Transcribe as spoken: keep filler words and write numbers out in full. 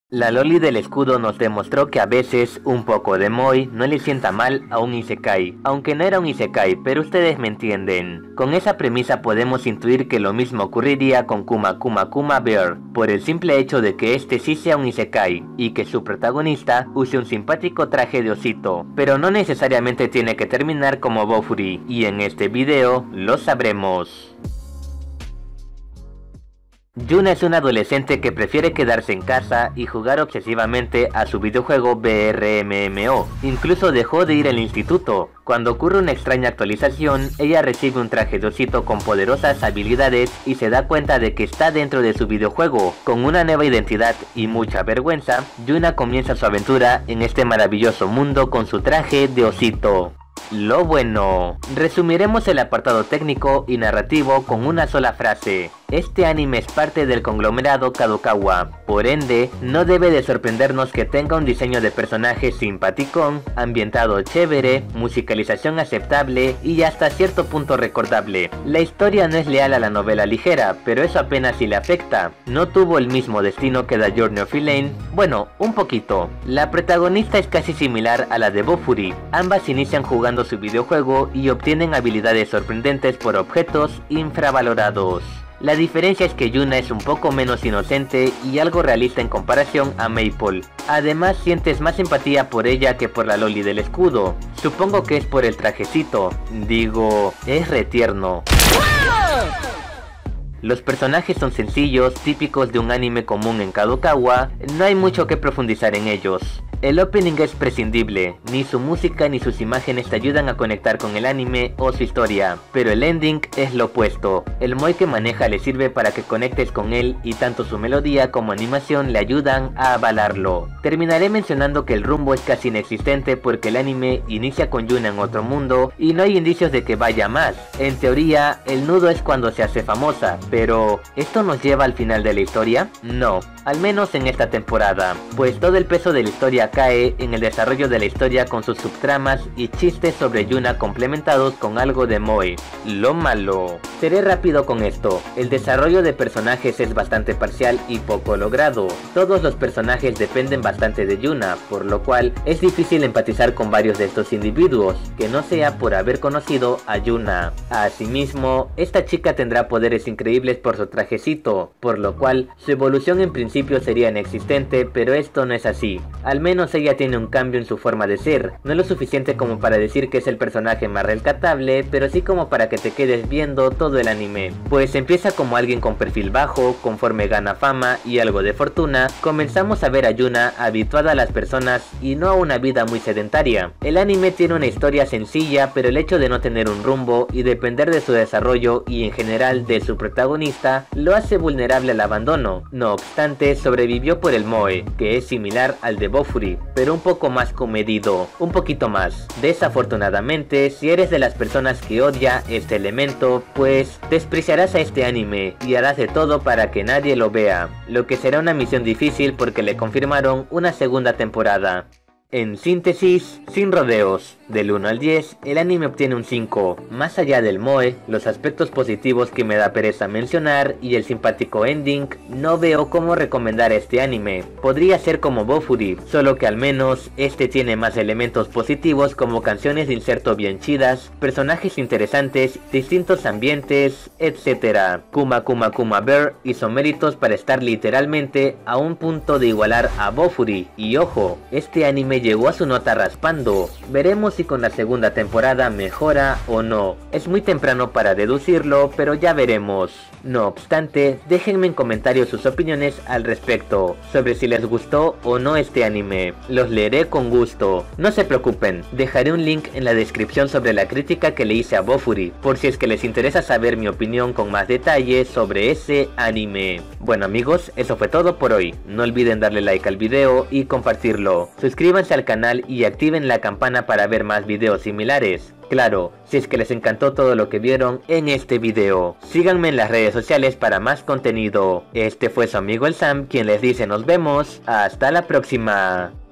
La loli del escudo nos demostró que a veces un poco de Moe no le sienta mal a un isekai, aunque no era un isekai, pero ustedes me entienden. Con esa premisa podemos intuir que lo mismo ocurriría con Kuma Kuma Kuma Bear, por el simple hecho de que este sí sea un isekai, y que su protagonista use un simpático traje de osito, pero no necesariamente tiene que terminar como Bofuri, y en este video lo sabremos. Yuna es una adolescente que prefiere quedarse en casa y jugar obsesivamente a su videojuego B R M M O. Incluso dejó de ir al instituto. Cuando ocurre una extraña actualización, ella recibe un traje de osito con poderosas habilidades y se da cuenta de que está dentro de su videojuego. Con una nueva identidad y mucha vergüenza, Yuna comienza su aventura en este maravilloso mundo con su traje de osito. Lo bueno. Resumiremos el apartado técnico y narrativo con una sola frase. Este anime es parte del conglomerado Kadokawa, por ende, no debe de sorprendernos que tenga un diseño de personaje simpaticón, ambientado chévere, musicalización aceptable y hasta cierto punto recordable. La historia no es leal a la novela ligera, pero eso apenas si le afecta. No tuvo el mismo destino que The Journey of Elaine, bueno, un poquito. La protagonista es casi similar a la de Bofuri, ambas inician jugando su videojuego y obtienen habilidades sorprendentes por objetos infravalorados. La diferencia es que Yuna es un poco menos inocente y algo realista en comparación a Maple. Además sientes más simpatía por ella que por la loli del escudo. Supongo que es por el trajecito, digo, es re tierno. Los personajes son sencillos, típicos de un anime común en Kadokawa, no hay mucho que profundizar en ellos. El opening es prescindible, ni su música ni sus imágenes te ayudan a conectar con el anime o su historia, pero el ending es lo opuesto. El Moe que maneja le sirve para que conectes con él y tanto su melodía como animación le ayudan a avalarlo. Terminaré mencionando que el rumbo es casi inexistente porque el anime inicia con Yuna en otro mundo y no hay indicios de que vaya más. En teoría, el nudo es cuando se hace famosa, pero ¿esto nos lleva al final de la historia? No, al menos en esta temporada, pues todo el peso de la historia cae en el desarrollo de la historia con sus subtramas y chistes sobre Yuna complementados con algo de Moe. Lo malo. Seré rápido con esto, el desarrollo de personajes es bastante parcial y poco logrado. Todos los personajes dependen bastante de Yuna, por lo cual es difícil empatizar con varios de estos individuos, que no sea por haber conocido a Yuna. Asimismo, esta chica tendrá poderes increíbles por su trajecito, por lo cual su evolución en principio sería inexistente, pero esto no es así. Al menos ella tiene un cambio en su forma de ser, no lo suficiente como para decir que es el personaje más rescatable, pero sí como para que te quedes viendo todo el anime, pues empieza como alguien con perfil bajo, conforme gana fama y algo de fortuna, comenzamos a ver a Yuna habituada a las personas y no a una vida muy sedentaria. El anime tiene una historia sencilla, pero el hecho de no tener un rumbo y depender de su desarrollo y en general de su protagonista, lo hace vulnerable al abandono. No obstante, sobrevivió por el Moe, que es similar al de Bofuri, pero un poco más comedido, un poquito más. Desafortunadamente, si eres de las personas que odia este elemento, pues despreciarás a este anime y harás de todo para que nadie lo vea, lo que será una misión difícil porque le confirmaron una segunda temporada. En síntesis, sin rodeos, del uno al diez, el anime obtiene un cinco. Más allá del Moe, los aspectos positivos que me da pereza mencionar y el simpático ending, no veo cómo recomendar este anime. Podría ser como Bofuri, solo que al menos este tiene más elementos positivos como canciones de inserto bien chidas, personajes interesantes, distintos ambientes, etcétera. Kuma Kuma Kuma Bear hizo méritos para estar literalmente a un punto de igualar a Bofuri, y ojo, este anime llegó a su nota raspando. Veremos si con la segunda temporada mejora o no. Es muy temprano para deducirlo, pero ya veremos. No obstante, déjenme en comentarios sus opiniones al respecto, sobre si les gustó o no este anime. Los leeré con gusto. No se preocupen, dejaré un link en la descripción sobre la crítica que le hice a Bofuri, por si es que les interesa saber mi opinión con más detalle sobre ese anime. Bueno amigos, eso fue todo por hoy. No olviden darle like al video y compartirlo. Suscríbanse al canal y activen la campana para ver más videos similares. Claro, si es que les encantó todo lo que vieron en este video. Síganme en las redes sociales para más contenido. Este fue su amigo el Sam quien les dice nos vemos. Hasta la próxima.